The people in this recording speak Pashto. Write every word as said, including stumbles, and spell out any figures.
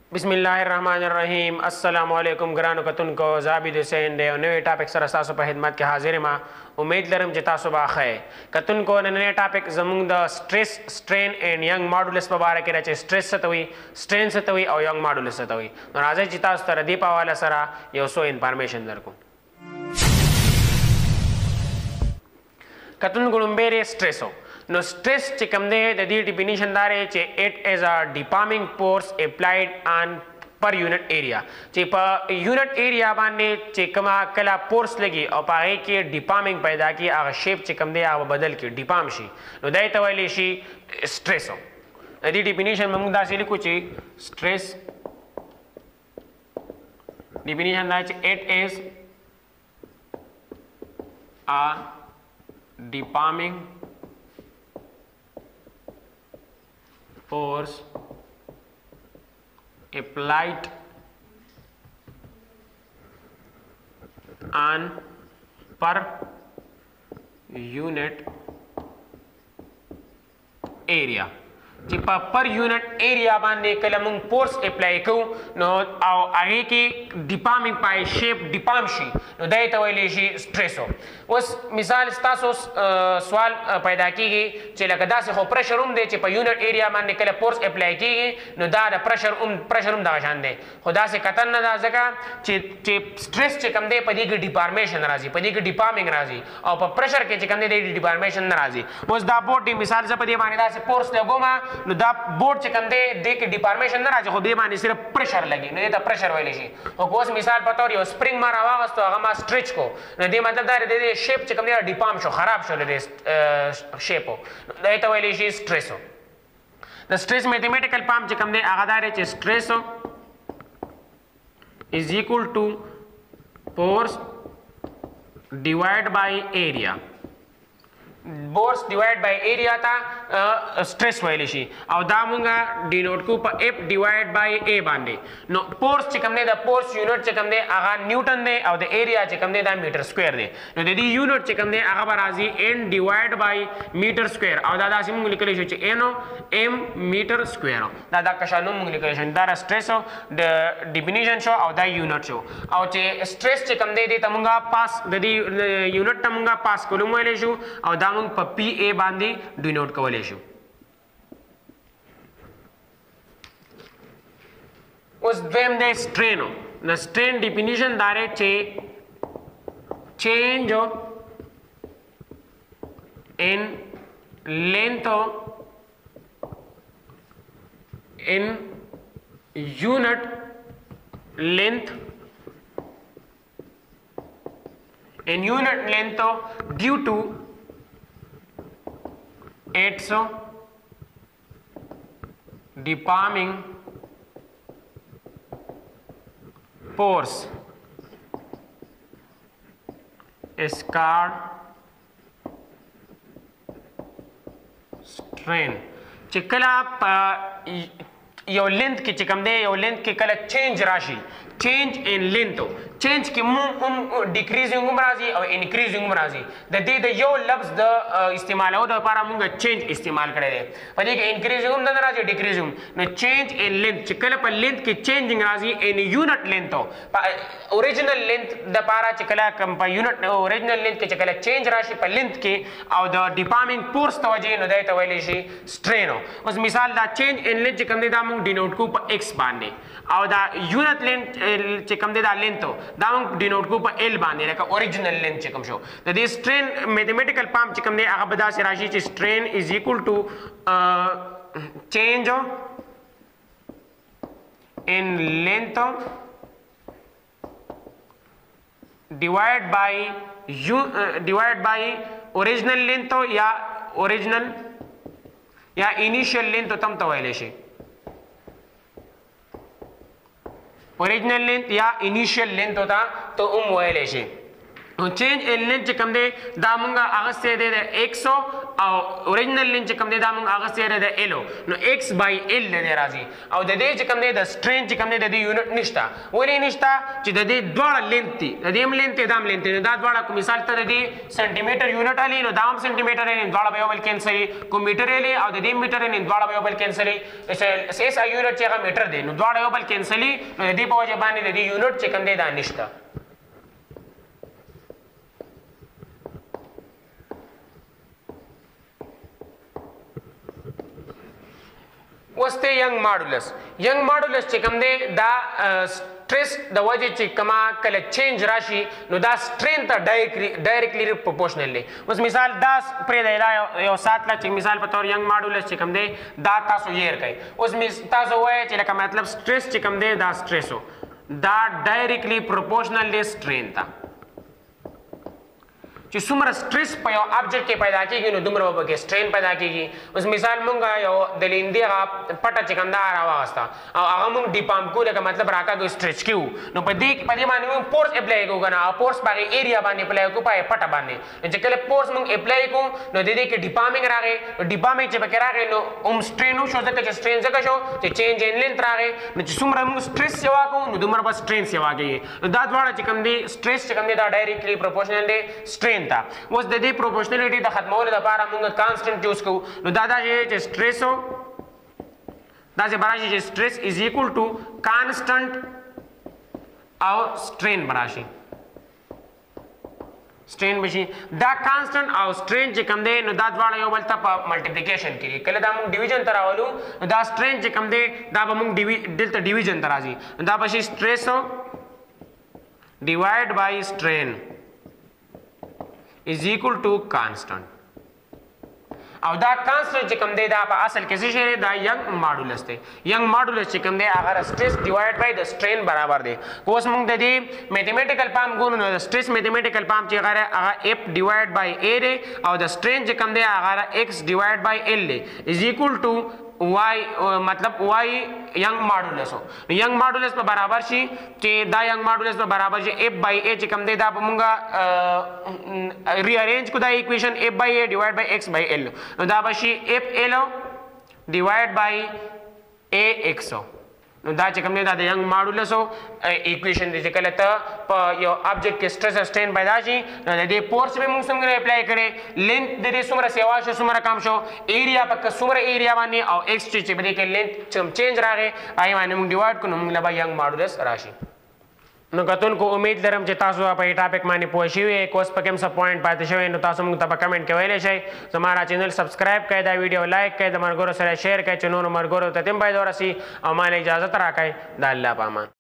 बिस्मिल्लाहिर्रहमानिर्रहीम अस्सलामु अलैकुम ग्रानो कतुन को जाबिद हुसैन दे नवे टॉपिक सर तासो पे खिदमत के हाजिर मा उम्मीद लरम जे तासो बाखे कतुन को नए टॉपिक जमुंग द stress strain and Young modulus पे बारे के रचे स्ट्रेस सतवी स्ट्रेन सतवी और यंग मॉडुलस सतवी और आज जे तासो तर दीपा वाला सरा यो सो इंफॉर्मेशन दरको कतुन गुणुम्बेरे स्ट्रेसो No stress चिकमदे द दी definition दारे चे it is a deforming force applied on per unit area चे पर unit area बाने चे कमा कला force लगी और पाए के deforming पैदा की आग shape चिकमदे आग बदल के deform शी नो दाई तवाली शी stress हो द दी definition में मुंडा से लिखो चे stress definition दारे चे it is a deforming force applied on per unit area चिपा पर यूनिट एरिया बांधे कलमुंग फोर्स अप्लाई को नो आओ आगे की डिफॉर्मिंग पाई शेप डिफॉर्म शी नो दे तवली शी स्ट्रेस हो उस मिसाल स्तासो सवाल पैदा की गई चला कदा से हो प्रेशर उम दे चिपा यूनिट एरिया बांधे कल फोर्स अप्लाई की गई नो दा प्रेशर उम प्रेशर उम दाशान दे खुदा से कतन न दा जगह चे चे स्ट्रेस चे कम दे पदी की डिफॉर्मेशन राजी पदी की डिफॉर्मिंग राजी और पर प्रेशर के चे कम दे डिफॉर्मेशन राजी उस दा बोर्ड मिसाल से पदी माने दा से फोर्स लगो मा नो दा बोर्ड चे कंदे दे के डिफॉर्मेशन ना राजे खुदे माने सिर्फ प्रेशर लगी नो ये दा प्रेशर वाली शी और कोस मिसाल पता और स्प्रिंग मारा वागस तो हमा स्ट्रेच को नो दे मतलब दा दे शेप चे कंदे डिफॉर्म शो खराब शो दे शेप हो दे तो वाली शी स्ट्रेस हो द स्ट्रेस मैथमेटिकल फॉर्म चे कंदे आगादारे चे स्ट्रेस हो is equal to force divide by area force divide by area था स्ट्रेस वाली शी और दामुंगा डिनोट को पर एफ डिवाइड बाय ए बांधे नो फोर्स चिकम दे द फोर्स यूनिट चिकम दे आगा न्यूटन दे और द एरिया चिकम दे द मीटर स्क्वायर दे नो दे दी यूनिट चिकम दे आगा बराजी N divide by meter square और दादा सिम लिखले शी एनो एम मीटर स्क्वायर दादा कशानो मुंग लिखले शी दारा स्ट्रेस हो द डिफिनिशन शो और द यूनिट शो और चे स्ट्रेस चिकम दे दे तमुंगा पास द दी यूनिट तमुंगा पास कोलम वाले शो और दामुंग पी ए बांधी डिनोट कवले शो उस द्वेम दे स्ट्रेन हो न स्ट्रेन डिफिनिशन दारे चे चेंज हो इन लेंथ हो in unit length in unit length हो due to it's so deforming force is called strain चिकला यो लेंथ की चिकम दे यो लेंथ की कल चेंज राशि चेंज इन लेंथ चेंज की मुम डिक्रीजिंग राजी और इंक्रीजिंग राजी द दे द यो लफ्ज द इस्तेमाल हो द पारा मुंग चेंज इस्तेमाल करे दे पदी के इंक्रीजिंग द राजी डिक्रीजिंग न चेंज इन लेंथ चिकल पर लेंथ की चेंजिंग राजी इन यूनिट लेंथ हो ओरिजिनल लेंथ द पारा चिकला कम पर यूनिट ओरिजिनल लेंथ के चिकला चेंज राशि पर लेंथ के और द डिफॉर्मिंग फोर्स तवजे न दे तवले शी स्ट्रेन हो उस मिसाल द चेंज इन लेंथ चिकम दे दा मुंग डिनोट को पर एक्स बांधे और द यूनिट लेंथ चिकम दे दा लेंथ हो दाम डिनोट को पर एल बांधे रखा ओरिजिनल लेंथ चिकम शो द दिस स्ट्रेन मैथमेटिकल फॉर्म चिकम दे आगा बदा से राशि चे strain is equal to change in length divide by यू डिवाइड बाय ओरिजिनल लेंथ या ओरिजिनल या इनिशियल लेंथ तम तो वाले शे ओरिजिनल लेंथ या इनिशियल लेंथ होता तो उम वाले शे चेंज इन लेंथ चिकम दे दामुंगा अगस्त से दे दे एक सौ او اوریجنل لین چې کوم دی دا موږ هغه سره د ایلو نو x by l دی راځي او د دې چې کوم دی د سټرین چې کوم دی د دې یونټ نشته ولې نشته چې د دې دواړه لینث دي د دې هم لینث دا هم لینث دا دواړه کوم مثال ته د دې سنټیمیټر یونټ علي نو دا هم سنټیمیټر یې دواړه به یو بل کینسل کوم میټر یې او د دې میټر یې دواړه به یو بل کینسل اس اس یونټ چې هغه میټر دی نو دواړه یو بل کینسل نو د دې په وجه باندې د دې یونټ چې کوم دی دا نشته وسته ینګ ماډولس ینګ ماډولس چې کوم دی دا سټریس د وجه چې کما کله چینج راشي نو دا سټرین ته ډایرکټلی پروپورشنل دی اوس مثال دا پرې دی یو سات لا چې مثال په تور ینګ ماډولس چې کوم دی دا تاسو یې کوي اوس تاسو وایي چې لکه مطلب سټریس چې کوم دی دا سټریسو دا ډایرکټلی پروپورشنل دی سټرین ته چې څومره سټریس په یو ابجیکټ کې پیدا کیږي نو دومره به کې سټرین پیدا کیږي اوس مثال مونږ یو د لیندې هغه پټه چې کوم دا راوغسته او هغه مونږ ډیپام کو لکه مطلب راکاږو سټریچ کیو نو په دې په دې باندې مونږ فورس اپلای کوو کنه او فورس باندې ایریا باندې اپلای کوو په پټه باندې چې کله فورس مونږ اپلای کوو نو د دې کې ډیپامینګ راغی ډیپامینګ چې پکې راغی نو اوم سټرین شو ځکه چې سټرین ځکه شو چې چینج ان لینث راغی نو چې څومره مونږ سټریس سیوا کوو نو دومره به سټرین سیوا کوي دا دواړه چې کوم دی سټریس چې کوم دی دا ډایرکټلی پروپورشنل دی سټرین ته اوس د دې پروپورشنالټي د ختمولو لپاره موږ کانسټنټ یوز کوو نو دا دا چې سټریس دا چې براشي چې سټریس از ایکوال ټو کانسټنټ او سټرین براشي سټرین بشي دا کانسټنټ او سټرین چې کوم دی نو دا دواړه یو بل ته په ملټیپلیکیشن کې کله دا موږ ډیویژن ته راولو دا سټرین چې کوم دی دا به موږ دلته ډیویژن ته راځي دا بشي سټریس ډیوایډ بای سټرین is equal to constant او دا کانسټنټ چې کوم دی دا په اصل کې څه شی دا ینګ ماډولس دی ینګ ماډولس چې کوم دی هغه سټریس ډیوایډ بای د سټرین برابر دی اوس موږ د دې میتھمیټیکل فارم ګورو نو د سټریس میتھمیټیکل فارم چې هغه هغه f ډیوایډ بای a دی او د سټرین چې کوم دی هغه x ډیوایډ بای l دی از ایکوال ټو y مطلب y ینګ ماډولس ینګ ماډولس په برابر شي چې دا ینګ ماډولس په برابر شي f by a چې کوم دی دا به مونږه ری ارینج کو دا ایکویشن f by a ډیوایډ بای x by l نو دا به شي f l ډیوایډ بای a x نو دا چې کوم دی دا د ینګ ماډولس ایکویشن دی چې کله ته په یو ابجیکټ کې سټریس سټرین پیدا شي نو د دې فورس به موږ څنګه اپلای کړي لینث د دې څومره سیوا شو څومره کم شو ایریا په څومره ایریا باندې او ایکس چې په دې کې لینث چینج راغی آی باندې موږ ډیوایډ کړو موږ له ینګ ماډولس راشي نو کتونکو امید لرم چې تاسو په دې ټاپک باندې پوه شئ کوس په کوم څه پوینټ پاتې شوی نو تاسو موږ ته په کمنټ کې ویلی شئ زموږ چینل سبسکرایب کړئ دا ویډیو لایک کړئ د ملګرو سره شیر کړئ چې نورو ملګرو ته هم باید ورسي او ما اجازه راکړئ د الله په امان